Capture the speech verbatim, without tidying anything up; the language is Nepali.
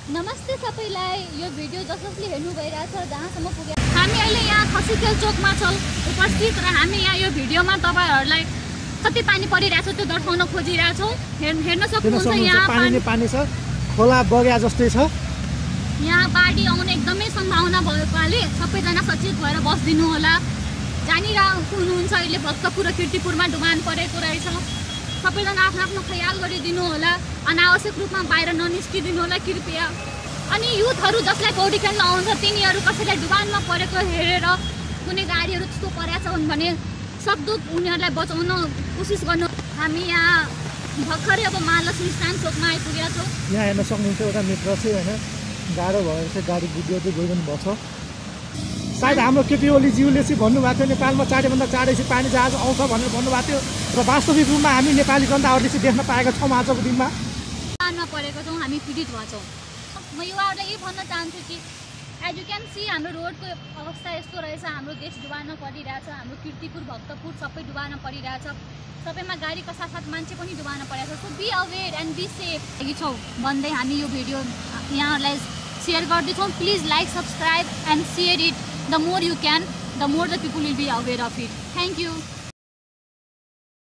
नमस्ते सबैलाई यो भिडियो जसले हेर्नु भइरहेछ जहाँसम्म पुगे हामी अहिले यहाँ खसीतेल चोकमा छौँ उपस्थित र हामी यहाँ यो भिडियोमा तपाईहरुलाई कति पानी परिरहेछ त्यो दर्शाउन खोजिरहेछौँ। हेर्न सक्नुहुन्छ यहाँ पानी पानी छ, खोला बग्या जस्तै छ। यहाँ बाढी आउने एकदमै सम्भावना भएकोले सबैजना सचेत भएर बस्दिनु होला। जानिर हुनुहुन्छ अहिले भक्तपुर र कीर्तिपुरमा डुबान परेको रहेछ। सबैजना आफ्नो आफ्नो ख्याल गरिदिनु होला। अनावश्यक रूपमा बाहिर ननिस्किदिनु होला कृपया। अनि युथहरू जसलाई पौडी खेल्न आउँछ तिनीहरू कसैलाई डुबानमा परेको हेरेर कुनै गाडीहरू त्यस्तो परेछ भने सक्दो उनीहरूलाई बचाउन कोसिस गर्नु। हामी यहाँ भर्खरै अब महालक्ष्मी स्ट्यान्ड चोकमा आइपुगेका छौँ। यहाँ हेर्न सक्नुहुन्छ एउटा मित्र चाहिँ होइन गाह्रो भएर चाहिँ गाडी गुड्दै गइरहनु भएको छ। सायद हाम्रो केटी ओली ज्यूले चाहिँ भन्नुभएको थियो नेपालमा चाँडैभन्दा चाँडै चाहिँ पानी जहाज आउँछ भनेर भन्नुभएको थियो र वास्तविक रूपमा हामी नेपाली जनताहरूले चाहिँ देख्न पाएका छौँ आजको दिनमा। डुबानमा परेको छौँ, हामी पीडित भएछौँ। म युवाहरूलाई यही भन्न चाहन्छु कि एज यु क्यान सी हाम्रो रोडको अवस्था यस्तो रहेछ। हाम्रो देश डुबान परिरहेछ, हाम्रो कीर्तिपुर भक्तपुर सबै डुबान परिरहेछ। सबैमा गाडीका साथसाथ मान्छे पनि डुबान परिरहेछ। So be aware and be safe छौँ भन्दै हामी यो भिडियो यहाँहरूलाई सेयर गर्दैछौँ। Please like subscribe and share it. The more you can, the more the people will be aware of it. Thank you.